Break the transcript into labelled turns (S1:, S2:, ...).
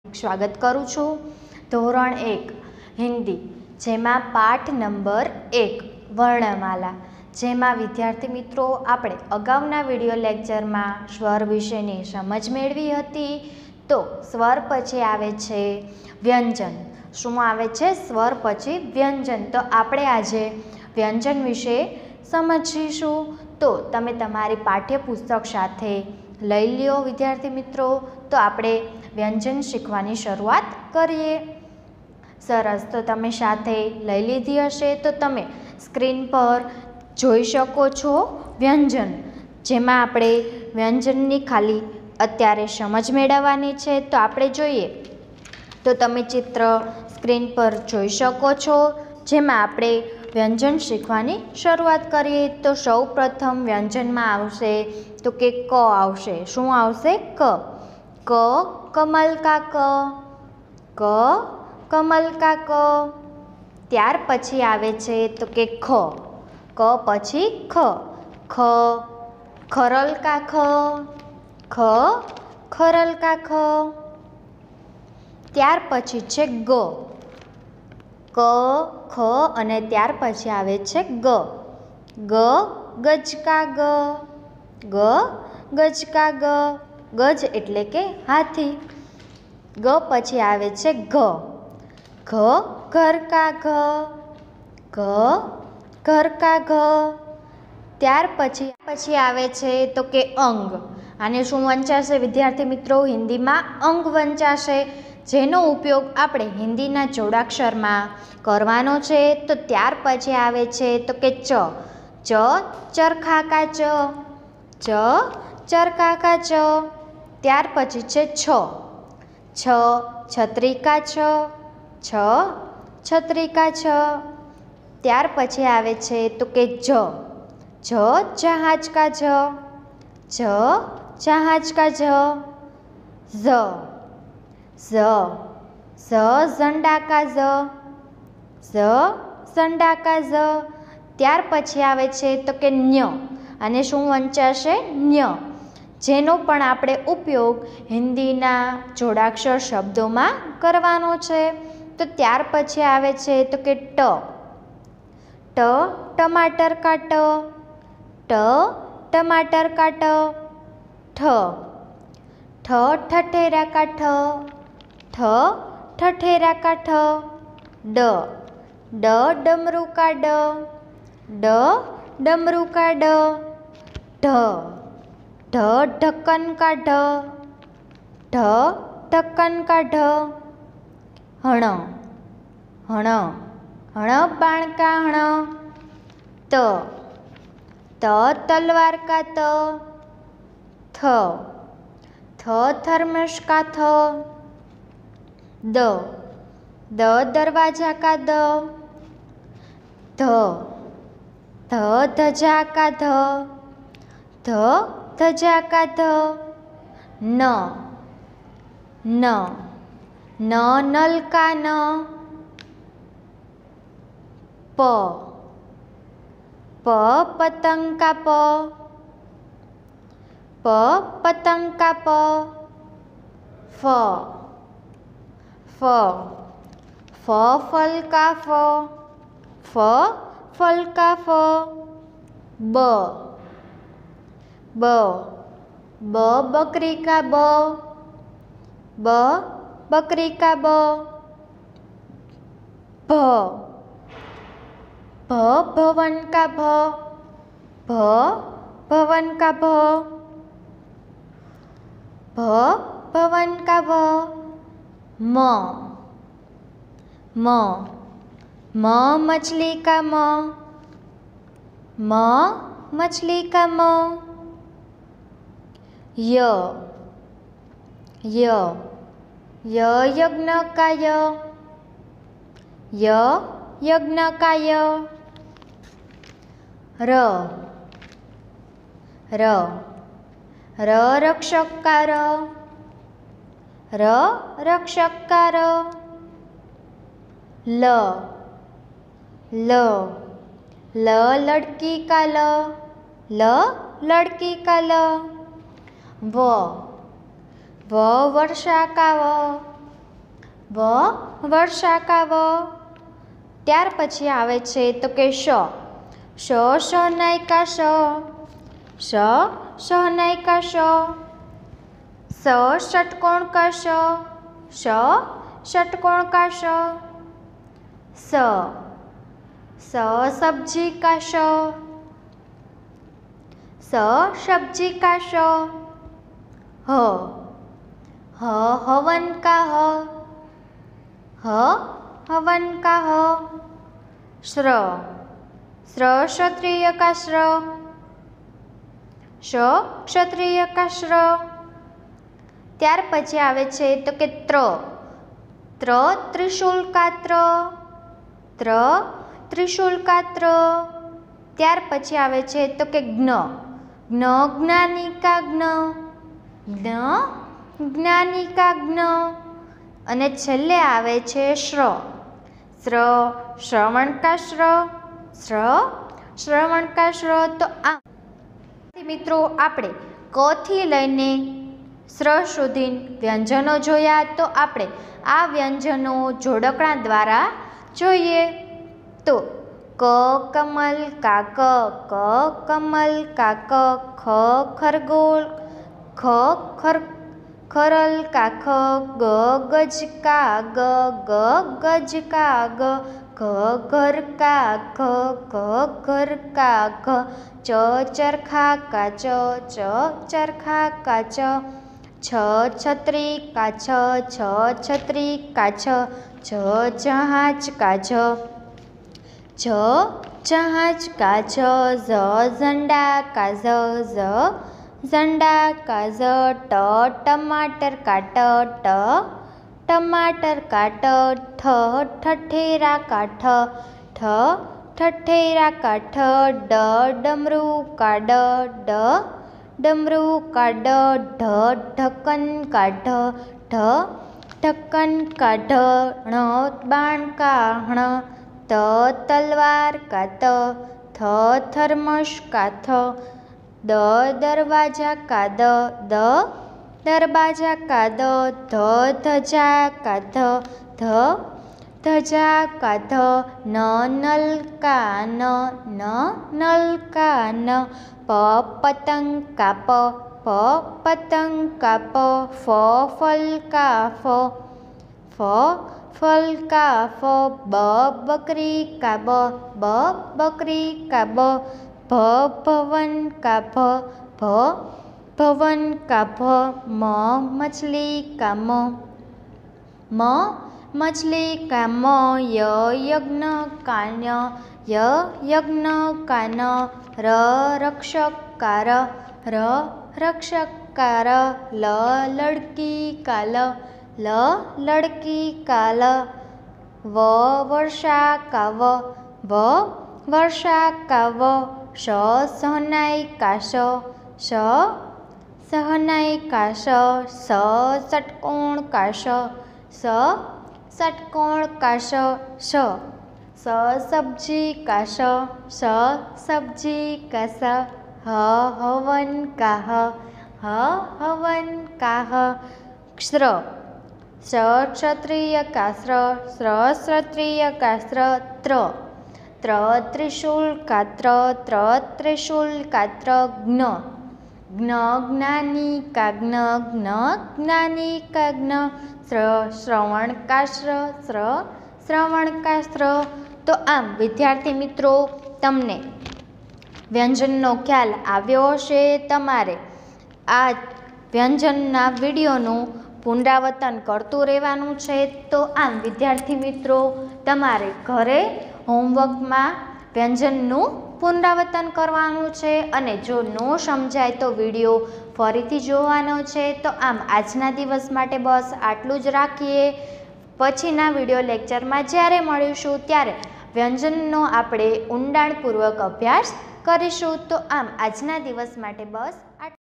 S1: स्वागत करूँ छूँ। धोरण 1 हिंदी जेमां पाठ नंबर 1 वर्णमाला जेमां विद्यार्थी मित्रों आपणे अगाउना विडियो लेक्चर में स्वर विशेनी समझ मेळवी हती। तो स्वर पछी आवे छे व्यंजन। शुं आवे छे? स्वर पछी व्यंजन। तो आपणे आजे व्यंजन विषे समजीशुं। तो तमे तमारी पाठ्यपुस्तक साथे लई ल्यो विद्यार्थी मित्रों। तो आपणे व्यंजन शीखवानी शरूआत करीए। सरस, तो तमे साथे लई लीधी हशे तो तमे स्क्रीन पर जोई शको छो व्यंजन, जेमां आपणे व्यंजननी खाली अत्यारे समझ मेळववानी छे। तो आपणे जोईए तो तमे चित्र स्क्रीन पर जोई शको छो, जेमां आपणे व्यंजन शीखवानी शरूआत करीए। तो सौ प्रथम व्यंजन में आवशे तो के क आवशे। शुं आवशे? क। क कमल का क कमल का क। त्यार पछी आवे छे तो के ख। क पछी ख। ख खरल का ख। ख खरल का ख। त्यार पछी छे ग। क ख अने त्यार पछी आवे छे ग। ग गज का ग। ग गज का ग। गज एटले के हाथी। ग पछी आवे छे घ। घ घर का घ। घ घर का घ। त्यार पछी आवे छे तो के अंग। आने शुं वंचाशे विद्यार्थी मित्रों? हिंदी में अंग वंचाशे, जेनो उपयोग आपणे हिंदीना जोड़ाक्षर में करवानो छे। तो त्यार पछी आवे छे तो के च। च चरखा का च। च चरखा का च। त्यार पछी छे छ। छ छतरी का छ। छ छतरी का छ। त्यार पछी आवे छे तो के झ। झ जहाज का झ। झ जहाज का झ। ज़ ज़ ज़ ज़ंडा का ज़। ज़ ज़ंडा का ज़। त्यार पछी आवे छे तो के न्य। अने शुं वंचाशे? न्य, जेनो पण आपणे उपयोग हिंदीना जोड़ाक्षर शब्दों में करवानो छे। तो त्यार पछी आवे छे तो के ट। ट टमाटर का ट। ट टमाटर का ट। ठ ठ ठठेरा का ठ। ठ ठठेरा का ठ। ड ड डमरू का ड। ड डमरू का ड। ढ ढ ढक्कन का ढ। ढ ढक्कन का ढ। हण हण हण बाण का हण। त त तलवार का त। थ थ थर्मस का थ। द द दरवाजा का द। ध ध धजा का ध। ध धजा का ध। न न न नल का न। प प पतंग का प। प पतंग का प। फ फ फ फल का फ। फ फल का फ। ब ब ब बकरी का ब। ब बकरी का ब। भ भ भवन का भ। भ भवन का भ। भ भवन का भ। म म म मछली का म। म मछली का म। य य य यज्ञ का य। य यज्ञ का य। र र र रक्षक का र। र रक्षक का र। ल ल ल लड़की का ल। ल लड़की का ल। व व वर्षा का व। वर्षा का व। त्यार पछी आवे छे तो के श शहनाई का श शहनाई का ष षटकोण का ष षटकोण का ष सब्जी का श सब्जी का श हवन का हवन का श्र क्षत्रिय का श्र क्षत्रिय का श्र। त्यार पछी आवे छे तो के त्रिशूल का त्रिशूल का त्यार पछी आवे छे तो के ज्ञानी का ज्ञानी का अने छेल्ले आवे छे श्रवण का श्रवण का श्र। तो आ मित्रों आपणे क थी लईने श्र सुधी व्यंजनों जोया। तो आपणे आ व्यंजनों जोड़कणा द्वारा जोईए। तो क कमल का क कमल का ख खरगोल ख खरल का ख गज का गज का घ घर का घर का घ चरखा का चरखा का छतरी का छतरी का जहाज का जहाज का झंडा का झंडा का टमाटर का टमाटर का ठठेरा का ठठेरा का डमरू का डमरू का ढक्कन का ढक्कन का बाण का तलवार का थर्मस का दरवाजा का दरवाजा का ध्वजा का ध्वजा का नल का नल का पतंग का पतंग का फल का फल का बकरी का बकरी का भवन का भवन का मछली का मछली का यज्ञ का यज्ञ का रक्षक का रक्षक का लड़की का लड़की का वर्षा का वर्षा का सहनाई का सहनाई का षटकोण का षटकोण का सब्जी का सब्जी का हवन का हवन का श्र क्षत्रिय का क्षत्रिय का त्रिशूल का त्रिशूल का ज्ञानी का ज्ञानी का श्रवण का श्रवण का तो आम विद्यार्थी मित्रों तमने व्यंजननो ख्याल आव्यो हशे। तमारे आ व्यंजनना विडियोनु पुनरावर्तन करतुं रहेवानुं छे। तो आम विद्यार्थी मित्रों तमारे घरे होमवर्क में व्यंजननु पुनरावर्तन करवानुं छे अने जो न समझाय तो विडियो फरीथी जोवानो छे। तो आम आजना दिवस माटे बस आटलुं ज राखीए। पछीना विडियो लेक्चर में ज्यारे मळीशुं त्यारे व्यंजननो आपणे ઊંડાણપૂર્વક अभ्यास करीशुं। तो आम आजना दिवस माटे बस